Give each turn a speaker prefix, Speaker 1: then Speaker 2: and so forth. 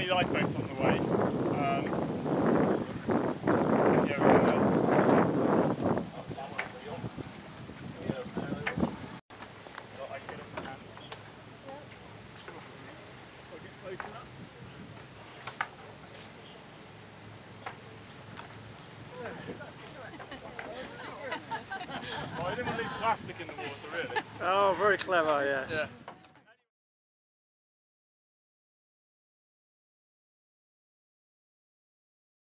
Speaker 1: any lifeboats on the way. I didn't want to leave plastic in the water, really.
Speaker 2: Oh, very clever, yes.
Speaker 1: Yeah.